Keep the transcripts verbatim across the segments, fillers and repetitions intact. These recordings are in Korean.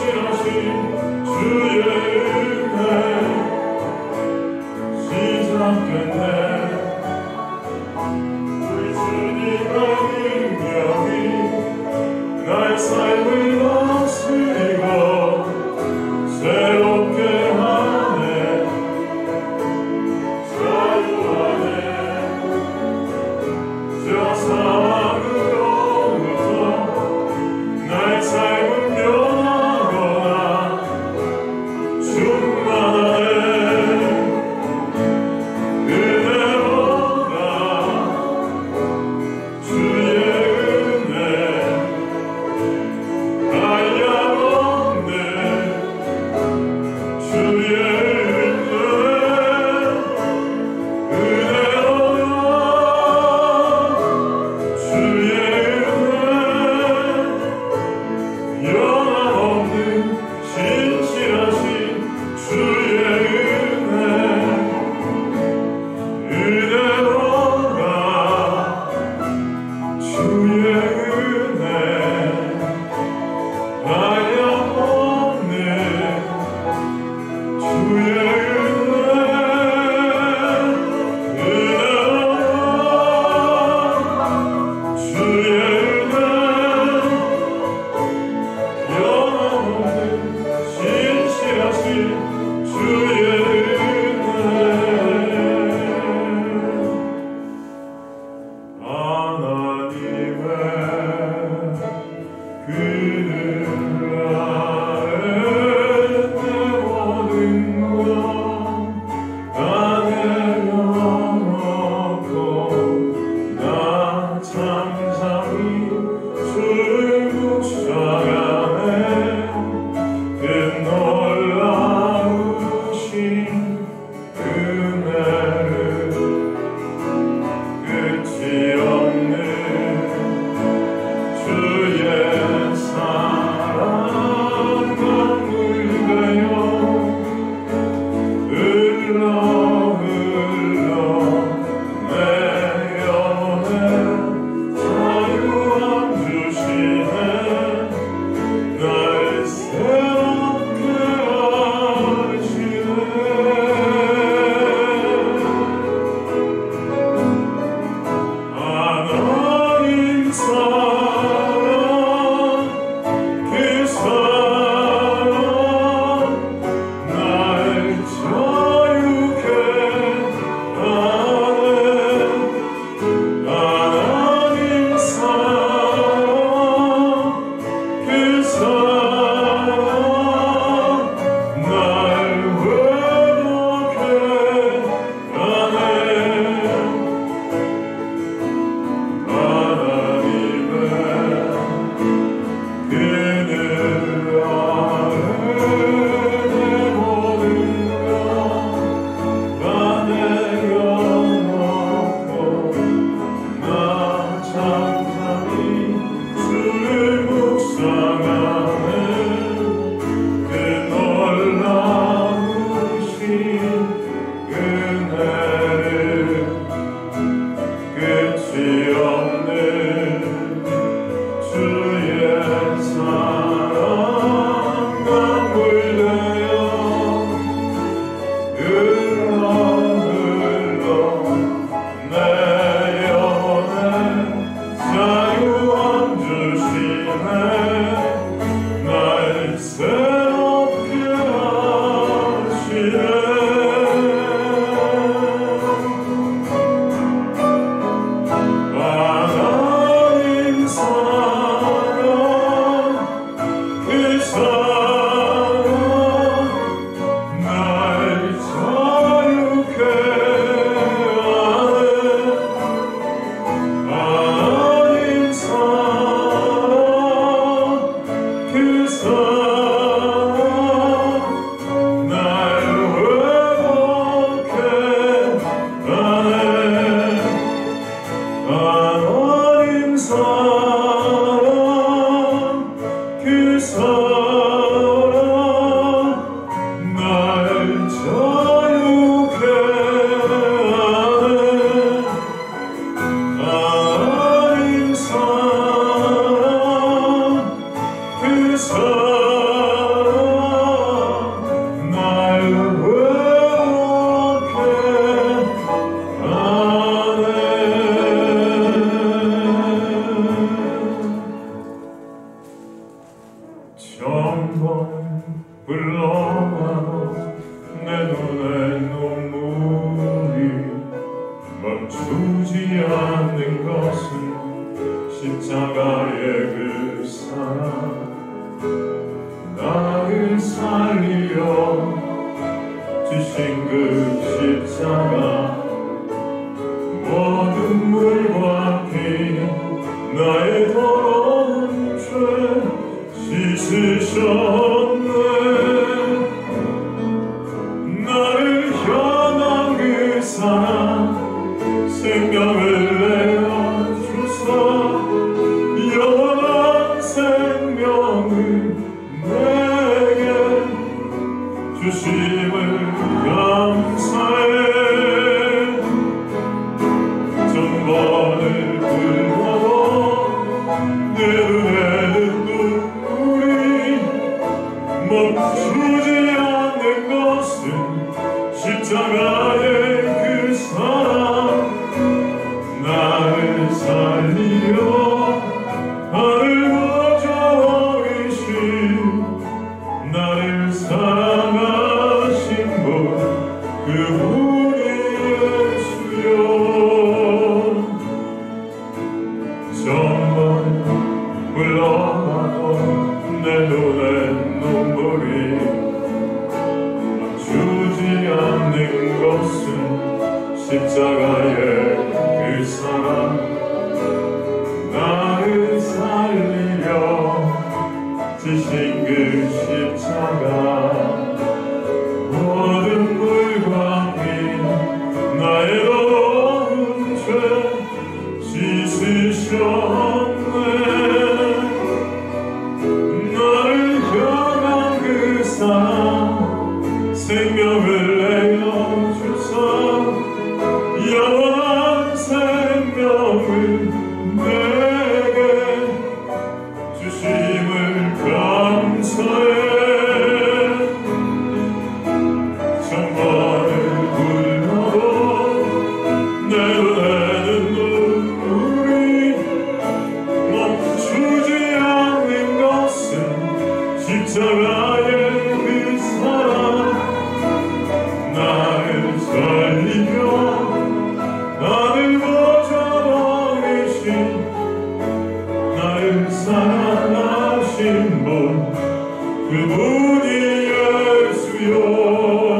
끝이 없는 주의 사랑 한번 흘러가고 내 눈에 눈물이 멈추지 않는 것은 십자가의 그 사랑 나를 살리려 주신 그 십자가 모든 물과 피 나의 더러운 죄 씻으셨네. 나를 향한 그 사랑 생명을 내어주사 영원한 생명을 내게 주심을 감사해. 전번을 불러도 내 눈에는 눈물이 멈추지 않는 것은 십자가의 그 사랑 나를 살리려 나를 버려버리신 나를 사랑하신 분 그분이 예수여. 전번 흘러가도 내 눈엔 눈물이 멈추지 않는 것은 십자가의 그 사랑 나를 살리려 지신 그 십자가 모든 물과 피 나의 더러운 죄 씻으셨네. 나를 향한 그 사랑 생명을 내어주사 영원한 생명을 내게 주심을 감사해. 전번을 불러도 내 눈에는 눈물이 멈추지 않는 것은 십자가의 그 사랑 나를 살리며 나를 버려버리신 나를 사랑하신 분 그분이 예수여.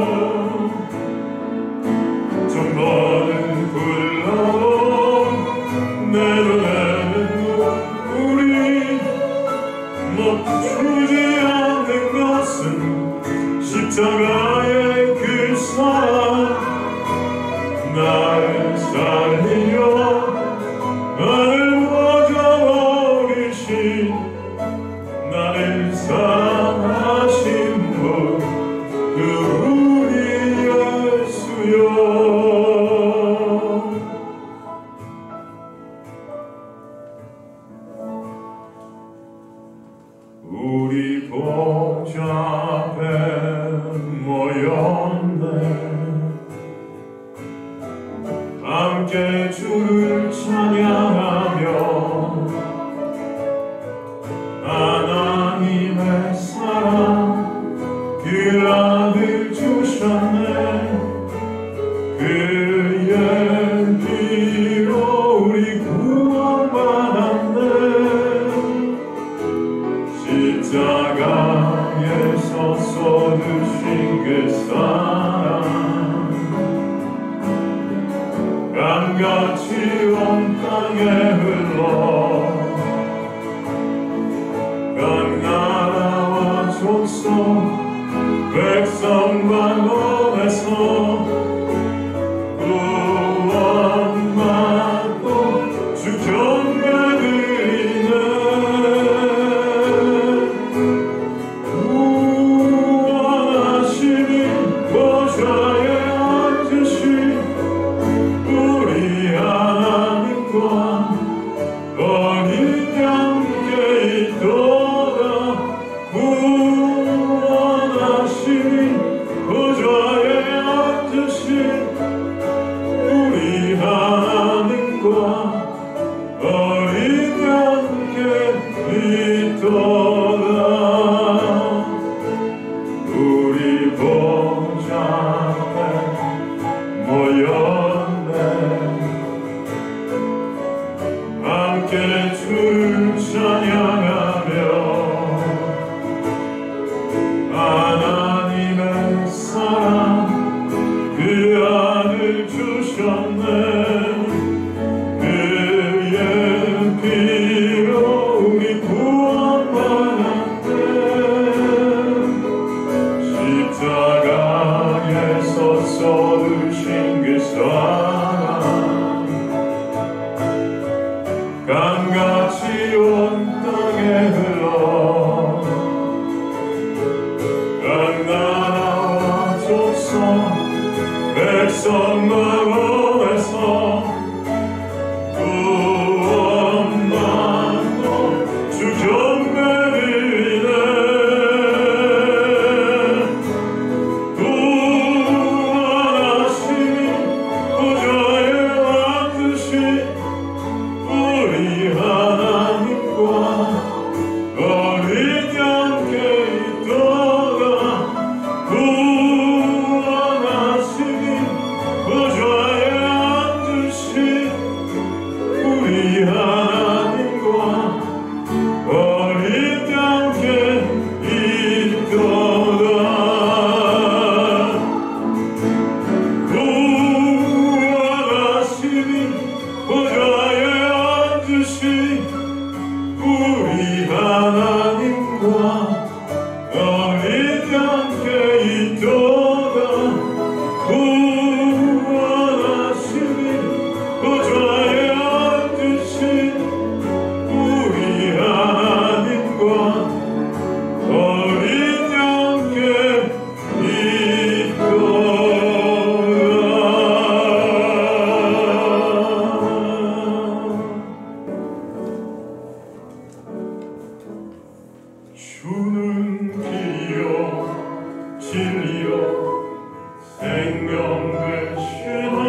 전번을 불러도 내 눈에는 눈물이 멈추지 않는 것은 십자가의 그 사랑 나를 살리려 나를 버려버리신 나를 사랑하신 분 그분이 예수여. 우리 보좌 앞에 모였네. 함께 주를 찬양하며 하나님의 사랑 그 아들 주셨네. 그의 피로 우리 구원받았네. 십자가에서 쏟으신 그 사랑 강같이 온 땅에 흘러 각 나라와 족속 백성 만원에서 구원받고 주 경배드리네. 구원하시니 보좌에 앉으신 우리 하나님과 어린 양께 있도다. 구원하시니 보좌에 앉으신 우리 하나님과 어린 양께 있도다. 백성마음에서 구원받고 주 경배드리네. 구원하시니 보좌에 앉으신 우리 하나님과 어린 양께 있도다. 구원하시니 보좌에 앉으신 우리 하나님과 어린 양께 있도다. 구원하시니 보좌에 앉으신 우리 하나님과 어린 양께 있도다. 구원하시니 보좌에 앉으신 우리 하나님과 어린 양께 있도다. 주는 길이요 진리요 생명 되신